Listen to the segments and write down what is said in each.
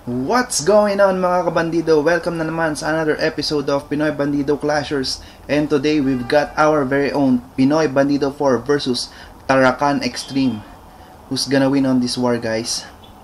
What's going on mga kabandido? Welcome na naman sa another episode of Pinoy Bandido Clashers. And today we've got our very own Pinoy Bandido 4 versus Tarakan Extreme. Who's gonna win on this war, guys?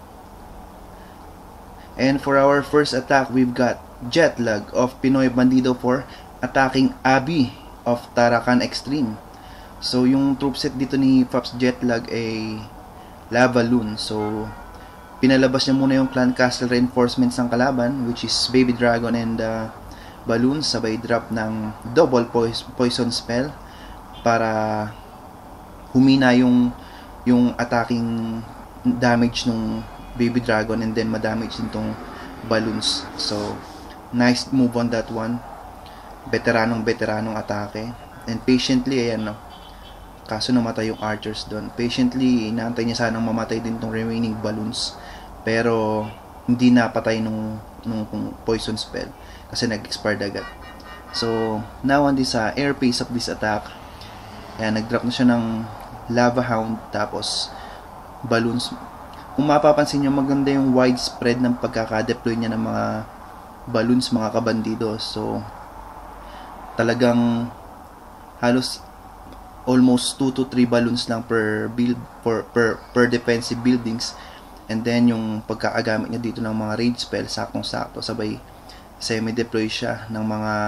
And for our first attack, we've got Jetlag of Pinoy Bandido 4 attacking Abby of Tarakan Extreme. So yung troop set dito ni Pops Jetlag ay Lava Loon. So pinalabas niya muna yung Clan Castle reinforcements ng kalaban, which is Baby Dragon and Balloon, sabay drop ng double poison spell para humina yung attacking damage ng Baby Dragon and then madamage din tong Balloons. So nice move on that one. Veteranong atake. And patiently, ayan no, kaso namatay yung archers doon. Patiently, inaantay niya sanang mamatay din tong remaining balloons. Pero, hindi napatay nung poison spell. Kasi nag-expired agad. So, now on this air phase of this attack, ayan, nag-drop na siya ng Lava Hound, tapos balloons. Kung mapapansin nyo, maganda yung widespread ng pagkaka-deploy niya ng mga balloons, mga kabandido. So, talagang halos almost 2 to 3 balloons lang per build per defensive buildings, and then yung pagkakagamit niya dito ng mga rage spell saktong-sakto, sabay semi-deploy siya ng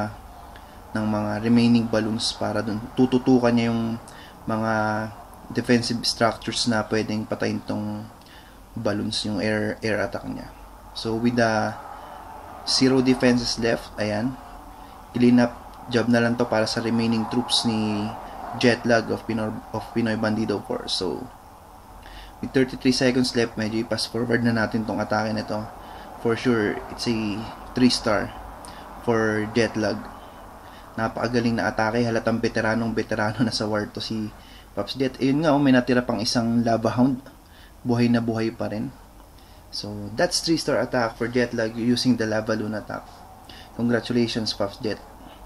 mga remaining balloons para dun tututukan niya yung mga defensive structures na pwedeng patayin tong balloons, yung air attack niya. So with the 0 defenses left, ayan, clean up job na lang to para sa remaining troops ni Jetlag of Pinoy Bandido 4. So, with 33 seconds left, medyo i-pass forward na natin tong atake nito. For sure, it's a 3-star for Jetlag. Napakagaling na atake, halatang veterano na sa war to si Pops Jet. Ayun nga, may natira pang isang Lava Hound. Buhay na buhay pa rin. So, that's 3-star attack for Jetlag using the Lava Loon attack. Congratulations, Pops Jet.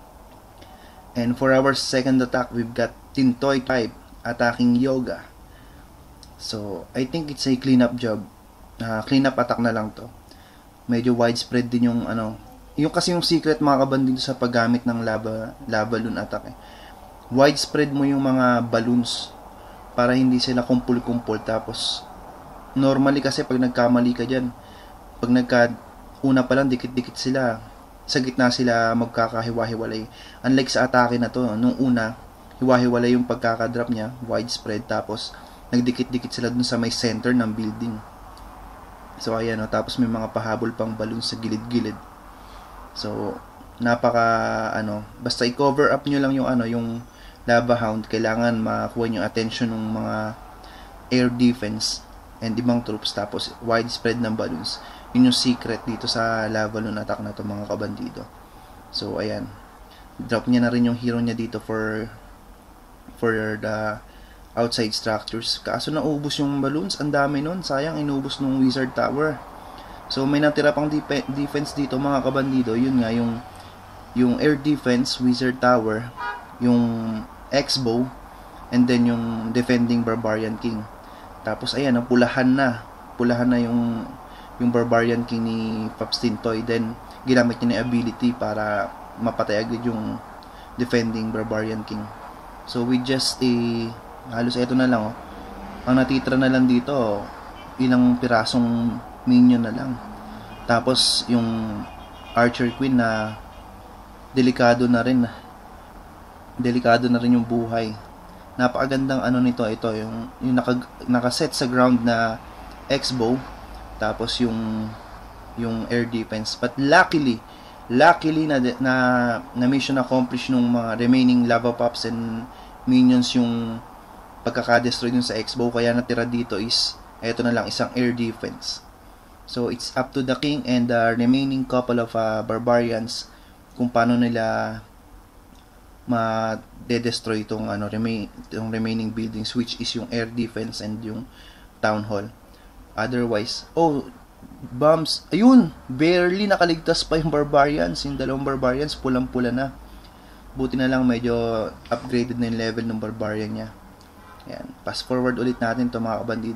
And for our second attack, we've got Tintoy type attacking Yoga. So, I think it's a cleanup job. Cleanup attack na lang to. Medyo widespread din yung yung kasi yung secret mga kabandido sa paggamit ng lava loon attack. Widespread mo yung mga balloons para hindi sila kumpul-kumpul. Tapos, normally kasi pag nagkamali ka dyan, pag una pa lang dikit-dikit sila, sa gitna sila magkakahiwa-hiwalay. Unlike sa atake na to, nung una, hiwa-hiwalay yung pagkakadrop niya, widespread, tapos nagdikit-dikit sila dun sa may center ng building. So ayan, tapos may mga pahabol pang balloon sa gilid-gilid. So basta i-cover up nyo lang yung Lava Hound. Kailangan makakuha yung attention ng mga air defense and ibang troops, tapos widespread ng balloons. Yun yung secret dito sa Lava Loon attack na to mga kabandido. So ayan, drop niya na rin yung hero niya dito for the outside structures. Kaso naubos yung balloons, ang dami nun, sayang, inubos nung Wizard Tower. So may natira pang defense dito mga kabandido. Yun nga, yung air defense, Wizard Tower, yung X-bow, and then yung defending Barbarian King. Tapos ayan, pulahan na yung Barbarian King ni Pops Tintoy. Then ginamit niya na ability para mapatay agad yung defending Barbarian King. So with just halos eto na lang ang natitra na lang dito, ilang pirasong minion na lang. Tapos yung Archer Queen na delikado na rin yung buhay. Napakagandang nito, ito yung nakaset sa ground na X-bow, tapos yung air defense. But luckily na mission accomplished nung mga remaining lava pops and minions yung pagkaka-destroy dun sa X-bow. Kaya natira dito is eto na lang, isang air defense. So it's up to the king and the remaining couple of barbarians kung paano nila ma-destroy itong remaining buildings, which is yung air defense and yung town hall. Otherwise, bombs, ayun, barely nakaligtas pa yung barbarians. Yung dalawang barbarians, pulang-pula na. Buti na lang medyo upgraded na yung level ng barbarian niya. Ayan, fast forward ulit natin to mga kabandido.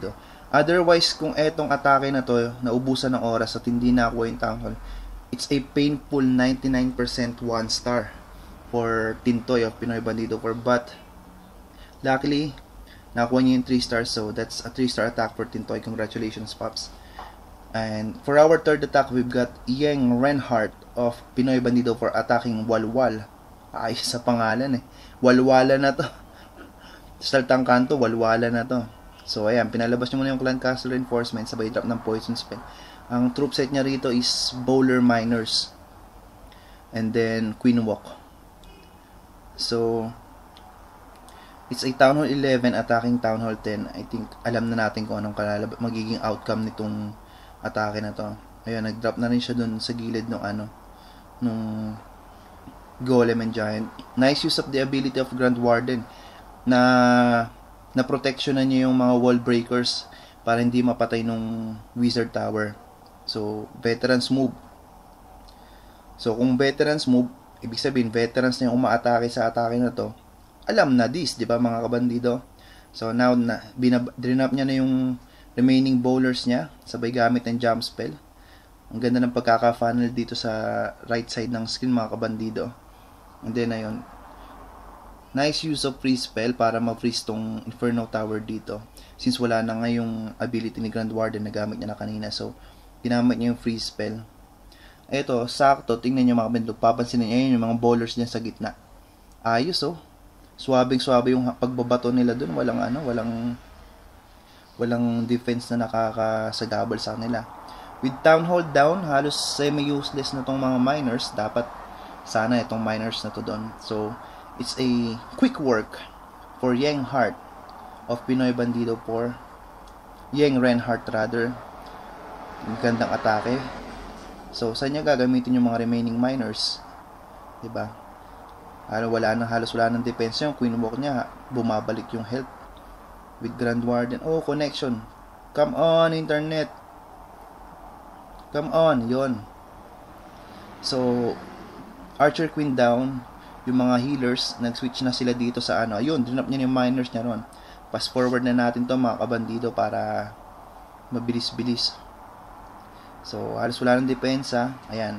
Otherwise, kung etong atake na to, naubusan ng oras at hindi nakuha yung Town Hall, it's a painful 99% 1 star for Tintoy of Pinoy Bandido 4. But, luckily, nakuha niya yung 3 stars. So, that's a 3-star attack for Tintoy. Congratulations, Pops. And for our third attack, we've got Yang Reinhardt of Pinoy Bandido 4 attacking Walwal. Ayos sa pangalan eh. Walwala na to. Saltang kanto, walwala na to. So, ayan, pinalabas niyo muna yung Clan Castle Reinforcement sabay drop ng Poison Spell. Ang troop set niya rito is Bowler Miners. And then, Queen Walk. So, it's a Town Hall 11 attacking Town Hall 10. I think, alam na natin kung anong magiging outcome nitong atake na to. Ayan, nag-drop na rin siya dun sa gilid ng nung Golem and Giant. Nice use of the ability of Grand Warden na protection na niya yung mga wall breakers para hindi mapatay nung Wizard Tower. So, veterans move. So, kung veterans move, ibig sabihin, veterans na yung umaatake sa atake na to. Alam na this, di ba mga kabandido? So, now, drinap niya na yung remaining bowlers niya, sabay gamit ng jump spell. Ang ganda ng pagkaka-funnel dito sa right side ng screen mga kabandido. And then, ayun, nice use of free spell para ma-freeze tong Inferno Tower dito. Since wala na nga yung ability ni Grand Warden na gamit niya na kanina. So, ginamit niya yung free spell. Ito, sakto. Tingnan niyo mga kabandog. Papansinin niyo yung mga bowlers niya sa gitna. Ayos oh. Swabing-swabe yung pagbabato nila dun. Walang defense na nakakasagabal sa kanila. With Town Hall down, halos semi-useless na tong mga miners. Dapat sana itong miners na to doon. So, it's a quick work for Yang Heart of Pinoy Bandido 4. Yang Reinhardt rather. Gandang atake. So, saan niya gagamitin yung mga remaining miners? Diba? Halos wala nang defense yung Queen Walk niya. Bumabalik yung health. With Grand Warden. Oh, connection. Come on, internet. Come on. Yon. So, Archer Queen down. Yung mga healers, nag-switch na sila dito sa ayun, dinap niya yung miners niya ron. Fast forward na natin to mga kabandido para mabilis-bilis. So, halos wala ng depensa. Ayan.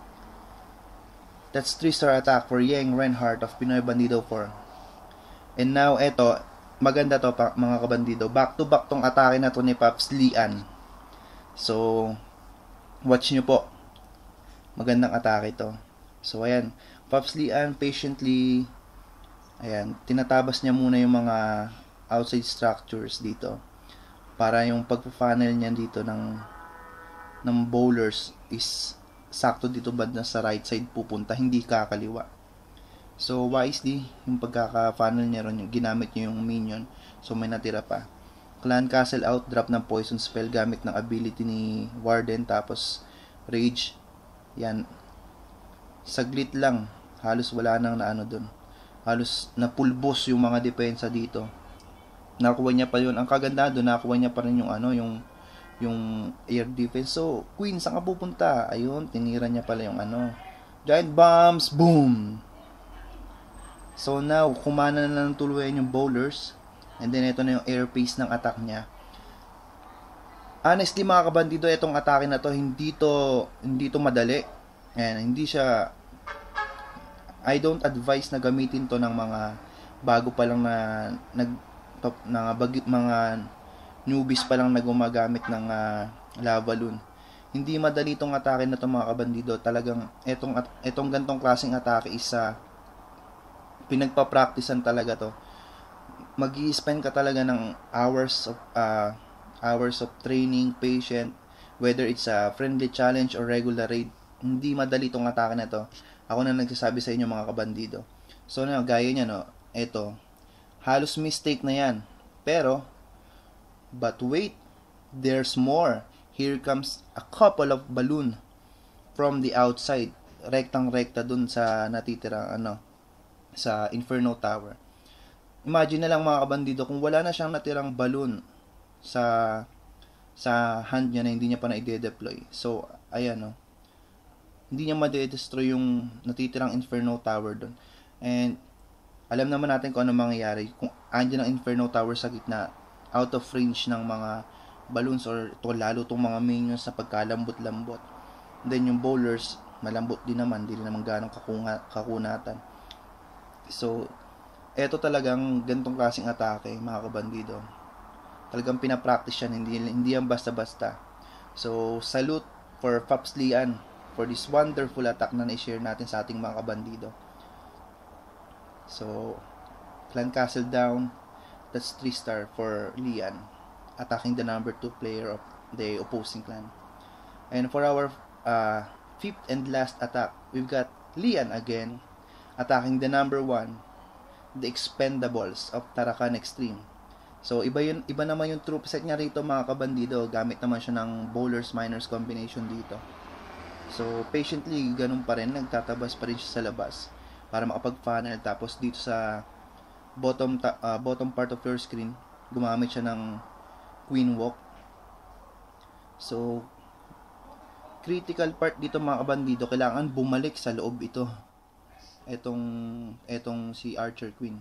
That's 3-star attack for Yang Reinhardt of Pinoy Bandido 4. And now, eto, maganda to mga kabandido. Back to back tong atake na to ni Pops Lian. So, watch nyo po. Magandang atake to. So, ayan. Pops Lian patiently, ayan, tinatabas niya muna yung mga outside structures dito para yung pagpa-funnel niya dito ng bowlers is sakto dito banda sa right side pupunta, hindi kakaliwa. So wisely yung pagkaka-funnel niya ron, yung ginamit niya yung minion, so may natira pa. Clan Castle out, drop ng poison spell gamit ng ability ni Warden, tapos rage. Yan, saglit lang, halos wala nang dun. Halos napulbos yung mga depensa dito. Nakuha niya pa yun. Ang kaganda doon, nakuha niya pa rin yung air defense. So, Queen, saan ka pupunta? Ayun, tinira niya pala yung Giant Bombs, boom! So now, kumana na ng tuluyan yung bowlers. And then, ito na yung air pace ng attack niya. Honestly, mga kabandido, itong atake na to, hindi to madali. And hindi siya, I don't advise na gamitin to ng mga bago pa lang mga newbies pa lang na gumagamit ng lava loon. Hindi madali itong atake na to mga kabandido. Talagang itong gantong klaseng atake is pinagpa-practicean talaga to. Mag-i-spend ka talaga ng hours of training, patient, whether it's a friendly challenge or regular raid. Hindi madali itong atake na to. Ako na nagsasabi sa inyo mga kabandido. So gaya niya ito, halos mistake na yan. Pero, but wait, there's more. Here comes a couple of balloon from the outside. Rektang-rekta dun sa natitirang sa Inferno Tower. Imagine na lang mga kabandido, kung wala na siyang natirang balloon sa hand niya na hindi niya pa na-i-deploy. So, ayan hindi niya ma-destroy yung natitirang Inferno Tower doon. And alam naman natin kung ano mangyayari kung andyan ang Inferno Tower sa gitna, out of range ng mga balloons or ito lalo tong mga minions sa pagkalambot-lambot. Then yung bowlers, malambot din naman, hindi rin naman ganong kakunatan. So, eto talagang gantong klaseng atake, mga kabandido. Talagang pinapractice yan, hindi yan basta-basta. So, salute for Pops Lian for this wonderful attack na na-share natin sa ating mga kabandido. So, Clan Castle down. That's 3-star for Lian, attacking the number 2 player of the opposing clan. And for our 5th and last attack, we've got Lian again, attacking the number 1, the Expendables of Tarakan Extreme. So, iba naman yung troop set niya rito, mga kabandido. Gamit naman siya ng bowlers miners combination dito. So, patiently, ganun pa rin, nagtatabas pa rin siya sa labas para makapag-funnel. Tapos dito sa bottom part of your screen, gumamit siya ng Queen Walk. So, critical part dito, mga kabandido, kailangan bumalik sa loob ito. Etong si Archer Queen.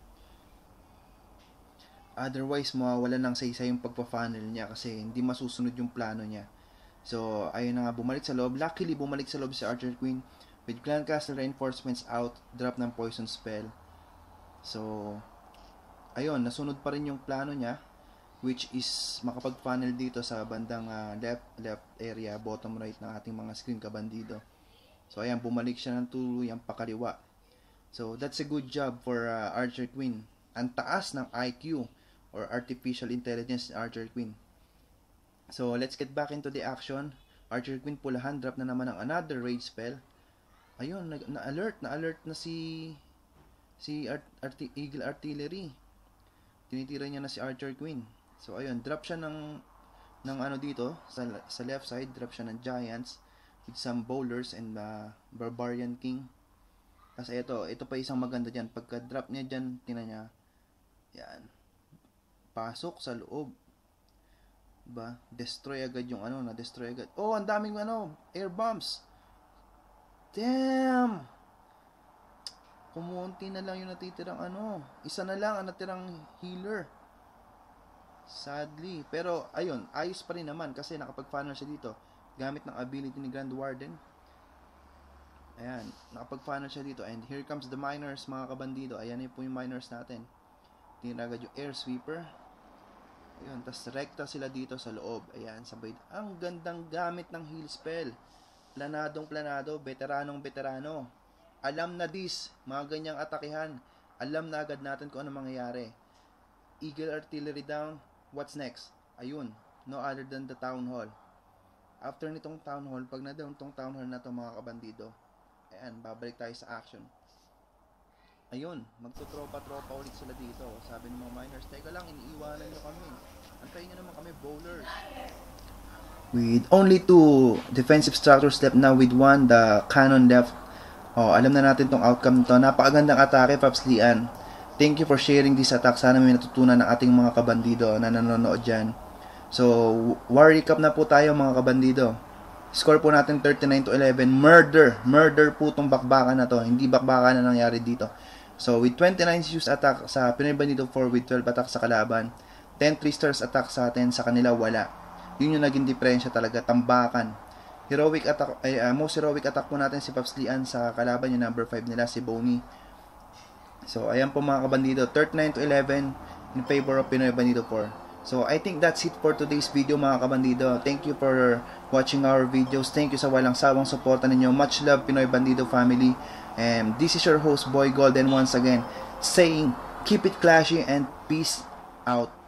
Otherwise, mawawala ng saysay yung pagpa-funnel niya kasi hindi masusunod yung plano niya. So, ayun na nga, bumalik sa loob. Luckily, bumalik sa loob si Archer Queen. With Clan Castle reinforcements out, drop ng poison spell. So, ayun, nasunod pa rin yung plano niya, which is makapag-funnel dito sa bandang left area, bottom right ng ating mga screen, kabandido. So, ayan, bumalik siya ng tuluyang pakaliwa. So, that's a good job for Archer Queen. Ang taas ng IQ or Artificial Intelligence ni Archer Queen. So, let's get back into the action. Archer Queen pulahan, drop na naman ng another rage spell. Ayun, na-alert na si Eagle Artillery. Tinitira niya na si Archer Queen. So, ayun, drop siya ng ano dito, sa left side, drop siya ng Giants with some bowlers and Barbarian King. Kasi ito pa isang maganda dyan. Pagka drop niya dyan, tingnan niya, yan, pasok sa loob. Diba? Destroy agad yung na-destroy agad. Oh, ang daming air bombs. Damn! Kumunti na lang yung natitirang isa na lang ang natirang healer. Sadly. Pero, ayun, ayos pa rin naman kasi nakapag-funnel siya dito. Gamit ng ability ni Grand Warden. Ayan, nakapag-funnel siya dito. And here comes the miners, mga kabandido. Ayan po yung miners natin. Tinagad yung air sweeper. Ayun, tas rekta sila dito sa loob. Ayan, sabay. Ang gandang gamit ng heal spell. Planadong planado, veteranong veterano. Alam na mga ganyang atakihan. Alam na agad natin kung ano mangyayari. Eagle Artillery down. What's next? Ayun, no other than the Town Hall. After nitong Town Hall, pag na-down tong Town Hall na to, mga kabandido, ayan, babalik tayo sa action. Ayun, magtutropa-tropa ulit sila dito. Sabi ng mga miners, teka lang, iniiwanan nyo kami. Antayin nyo naman kami, bowlers. With only 2 defensive structures left now with 1, the cannon left. Oh, alam na natin tong outcome nito. Napakagandang atake, Pops Lian. Thank you for sharing this attack. Sana may natutunan ng ating mga kabandido na nanonood dyan. So, war recap na po tayo, mga kabandido. Score po natin 39-11. Murder po tong bakbakan na to. Hindi bakbakan na nangyari dito. So, with 29 use attack sa Pinoy Bandido 4 with 12 attack sa kalaban. 10 3-stars attack sa atin, sa kanila wala. Yun yung naging diferensya talaga, tambakan. Heroic attack, most heroic attack po natin si Pops Lian sa kalaban yung number 5 nila, si Bonnie. So, ayan po, mga kabandido, 39-11 in favor of Pinoy Bandido 4. So, I think that's it for today's video, mga kabandido. Thank you for watching our videos. Thank you sa walang sawang suporta ninyo. Much love, Pinoy Bandido family. And this is your host, Boy Golden, once again, saying, keep it clashy and peace out.